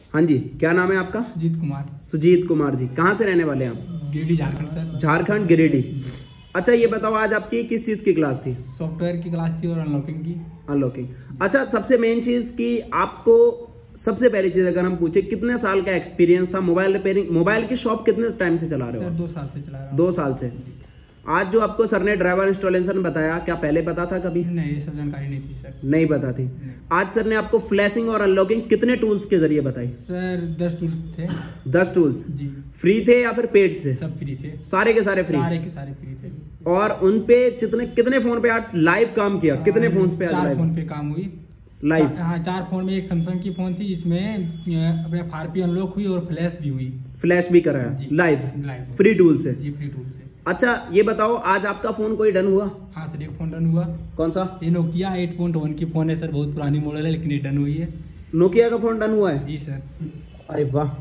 हाँ जी, क्या नाम है आपका? सुजीत कुमार। सुजीत कुमार जी, कहाँ से रहने वाले हैं आप? गिरिडीह, झारखंड सर। झारखंड, गिरिडीह। अच्छा, ये बताओ आज आपकी किस चीज की क्लास थी? सॉफ्टवेयर की क्लास थी और अनलॉकिंग की। अनलॉकिंग। अच्छा, सबसे मेन चीज की आपको, सबसे पहली चीज अगर हम पूछे कितने साल का एक्सपीरियंस था मोबाइल रिपेयरिंग, मोबाइल की शॉप कितने टाइम से चला रहे हो? सर 2 साल से चला रहा हूँ। 2 साल से। आज जो आपको सर ने ड्राइवर इंस्टॉलेशन बताया, क्या पहले पता था कभी? नहीं, ये सब जानकारी नहीं थी सर। नहीं पता थी। आज सर ने आपको फ्लैशिंग और अनलॉकिंग कितने टूल्स के जरिए बताई? सर 10 टूल्स थे। 10 टूल्स जी। फ्री थे या फिर पेड थे? सब फ्री थे। सारे के सारे फ्री? सारे के सारे फ्री थे। और उन पे कितने फोन पे आज लाइव काम किया? कितने फोन पे? 4 फोन पे काम हुई लाइव। हाँ, 4 फोन में। एक सैमसंग की फोन थी जिसमें अपने FRP अनलॉक हुई और फ्लैश भी हुई। फ्लैश भी कराया लाइव फ्री टूल से? जी, फ्री टूल से। अच्छा, ये बताओ आज आपका फोन कोई डन हुआ? हाँ सर, एक फोन डन हुआ। कौन सा? ये नोकिया 8.1 की फोन है सर, बहुत पुरानी मॉडल है लेकिन ये डन हुई है। नोकिया का फोन डन हुआ है? जी सर। अरे वाह।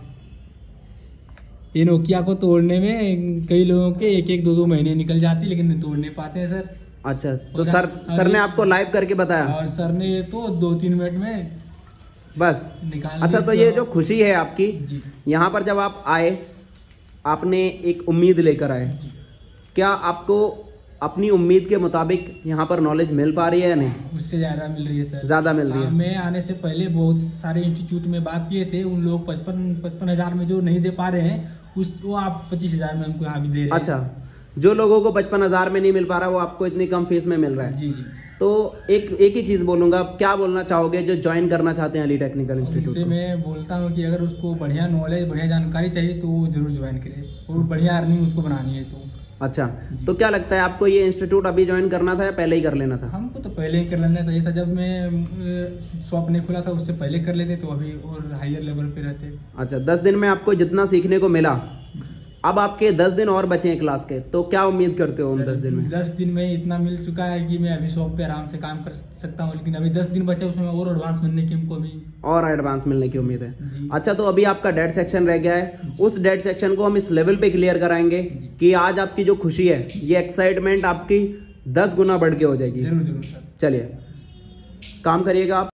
ये नोकिया को तोड़ने में कई लोगों के 1-1, 2-2 महीने निकल जाती है लेकिन तोड़ नहीं पाते हैं सर। अच्छा, तो सर ने आपको लाइव करके बताया? और सर ने ये तो 2-3 मिनट में बस निकाल। अच्छा, तो ये जो खुशी है आपकी, यहाँ पर जब आप आए, आपने एक उम्मीद लेकर आए, क्या आपको अपनी उम्मीद के मुताबिक यहाँ पर नॉलेज मिल पा रही है या नहीं? उससे ज्यादा मिल रही है सर। ज्यादा मिल रही है। मैं आने से पहले बहुत सारे इंस्टीट्यूट में बात किए थे, उन लोग 55 हजार में जो नहीं दे पा रहे हैं वो आप 25 हजार में हमको यहाँ भी दे रहे हैं। अच्छा, जो लोगों को 55 हजार में नहीं मिल पा रहा वो आपको इतनी कम फीस में मिल रहा है? जी जी। तो एक ही चीज बोलूंगा, क्या बोलना चाहोगे जो ज्वाइन करना चाहते हैं अली टेक्निकल इंस्टीट्यूट? उनसे मैं बोलता हूँ कि अगर उसको बढ़िया नॉलेज, बढ़िया जानकारी चाहिए तो वो जरूर ज्वाइन करे और बढ़िया अर्निंग उसको बनानी है तो। अच्छा, तो क्या लगता है आपको ये इंस्टीट्यूट अभी ज्वाइन करना था या पहले ही कर लेना था? हमको तो पहले ही कर लेना चाहिए था। जब मैं शॉप नहीं खुला था उससे पहले कर लेते तो अभी और हायर लेवल पे रहते। अच्छा, 10 दिन में आपको जितना सीखने को मिला, अब आपके 10 दिन और बचे हैं क्लास के, तो क्या उम्मीद करते हो उन 10 दिन में? 10 दिन में इतना मिल चुका है कि मैं अभी शॉप पे आराम से काम कर सकता हूँ, लेकिन अभी 10 दिन बचे उसमें और एडवांस मिलने की हमको अभी और एडवांस मिलने की उम्मीद है। अच्छा, तो अभी आपका डेड सेक्शन रह गया है, उस डेड सेक्शन को हम इस लेवल पे क्लियर कराएंगे कि आज आपकी जो खुशी है, ये एक्साइटमेंट आपकी 10 गुना बढ़ के हो जाएगी। जरूर जरूर सर। चलिए, काम करिएगा आप।